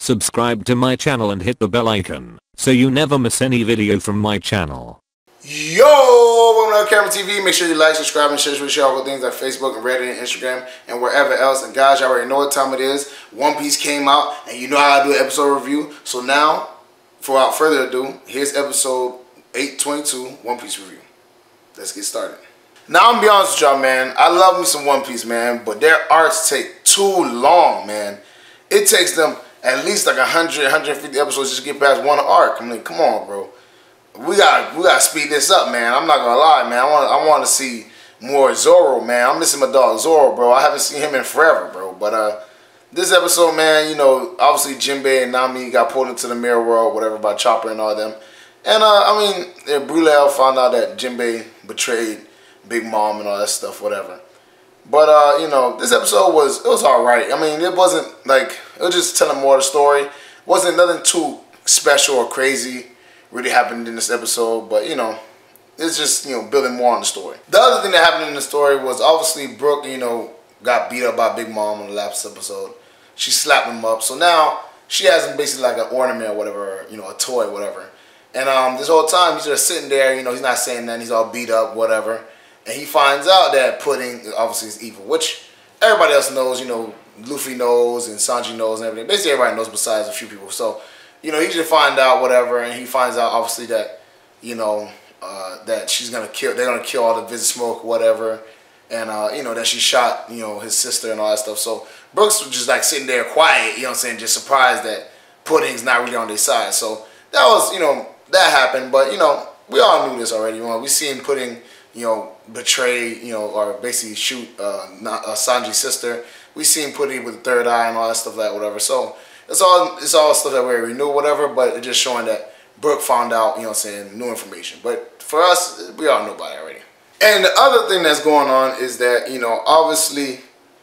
subscribe to my channel and hit the bell icon so you never miss any video from my channel. Yo, welcome to LCameraTV. Make sure you like, subscribe, and share all the things like Facebook and Reddit and Instagram and wherever else. And guys, y'all already know what time it is. One Piece came out, and you know how I do an episode review. So now, without further ado, here's episode 822, One Piece review. Let's get started. Now, I'm gonna be honest with y'all, man. I love me some One Piece, man, but their arcs take too long, man. It takes them at least like 100, 150 episodes just to get past one arc. I mean, come on, bro. We gotta speed this up, man. I'm not gonna lie, man. I want to see more Zoro, man. I'm missing my dog Zoro, bro. I haven't seen him in forever, bro. But this episode, man, you know, obviously Jinbei and Nami got pulled into the mirror world, whatever, by Chopper and all them. And I mean, Brulel found out that Jinbei betrayed Big Mom and all that stuff, whatever. But you know, this episode was alright. I mean, it wasn't like, it was just telling more of the story. It wasn't nothing too special or crazy really happened in this episode, but you know, it's just, you know, building more on the story. The other thing that happened in the story was obviously Brooke, you know, got beat up by Big Mom in the last episode. She slapped him up, so now she has him basically like an ornament or whatever, you know, a toy or whatever. And this whole time he's just sitting there, you know, he's not saying nothing, he's all beat up, whatever. And he finds out that Pudding obviously is evil, which everybody else knows, you know, Luffy knows and Sanji knows and everything. Basically everybody knows besides a few people. So, you know, he just find out whatever, and he finds out obviously that, you know, that they're gonna kill all the Visit Smoke, whatever, and you know, that she shot, you know, his sister and all that stuff. So Brooks was just like sitting there quiet, you know what I'm saying, just surprised that Pudding's not really on their side. So that was, you know, that happened, but you know, we all knew this already. You know, we seen Pudding, you know, betray, you know, or basically shoot Sanji's sister. We seen Pudding with the third eye and all that stuff, like whatever. So it's all stuff that we already knew, whatever, but it's just showing that Brooke found out, you know what I'm saying, new information. But for us, we all know about it already. And the other thing that's going on is that, you know, obviously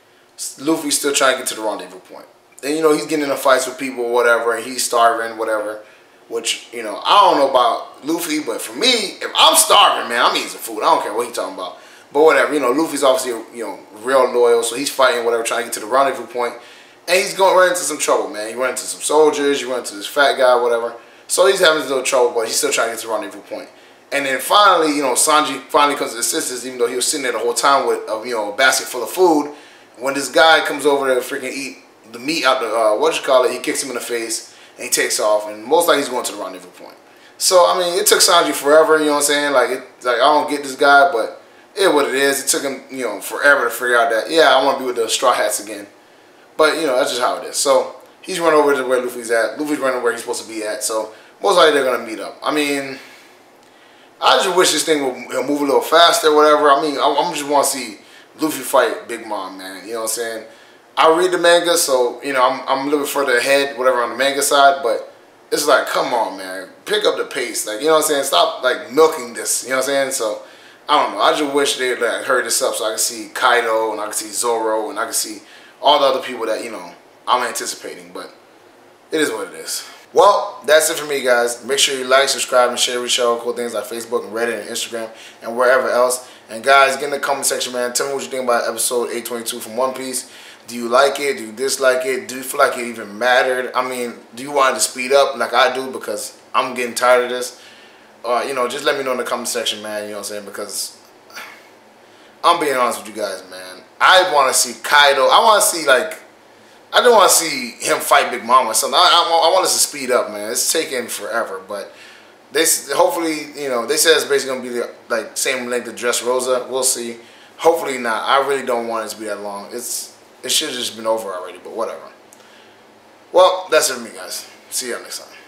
Luffy's still trying to get to the rendezvous point. And, you know, he's getting into fights with people or whatever, and he's starving, whatever. Which, you know, I don't know about Luffy, but for me, if I'm starving, man, I'm eating some food. I don't care what he's talking about. But whatever, you know, Luffy's obviously, you know, real loyal, so he's fighting, whatever, trying to get to the rendezvous point. And he's going to run into some trouble, man. He ran into some soldiers, he ran into this fat guy, whatever. So he's having a little trouble, but he's still trying to get to the rendezvous point. And then finally, you know, Sanji finally comes to his sisters, even though he was sitting there the whole time with, you know, a basket full of food. When this guy comes over to freaking eat the meat out the, he kicks him in the face. And he takes off, and most likely he's going to the rendezvous point. So, I mean, it took Sanji forever, you know what I'm saying? Like, I don't get this guy, but it what it is. It took him, you know, forever to figure out that, yeah, I want to be with the Straw Hats again. But, you know, that's just how it is. So, he's running over to where Luffy's at. Luffy's running where he's supposed to be at. So, most likely they're going to meet up. I mean, I just wish this thing would move a little faster or whatever. I mean, I just want to see Luffy fight Big Mom, man. You know what I'm saying? I read the manga, so, you know, I'm a little bit further ahead, whatever, on the manga side, but it's like, come on, man, pick up the pace, like, you know what I'm saying, stop, like, milking this, you know what I'm saying, so, I don't know, I just wish they, like, hurry this up so I can see Kaido, and I can see Zoro, and I can see all the other people that, you know, I'm anticipating, but it is what it is. Well, that's it for me, guys. Make sure you like, subscribe, and share cool things like Facebook and Reddit and Instagram and wherever else. And guys, get in the comment section, man. Tell me what you think about episode 822 from One Piece. Do you like it? Do you dislike it? Do you feel like it even mattered? I mean, do you want it to speed up like I do because I'm getting tired of this? You know, just let me know in the comment section, man. You know what I'm saying? Because I'm being honest with you guys, man. I want to see Kaido. I want to see, like, I don't want to see him fight Big Mom or something. I want us to speed up, man. It's taking forever, but they hopefully, you know, they said it's basically gonna be the, like, same length of Dressrosa. We'll see. Hopefully not. I really don't want it to be that long. It should have just been over already, but whatever. Well, that's it for me, guys. See y'all next time.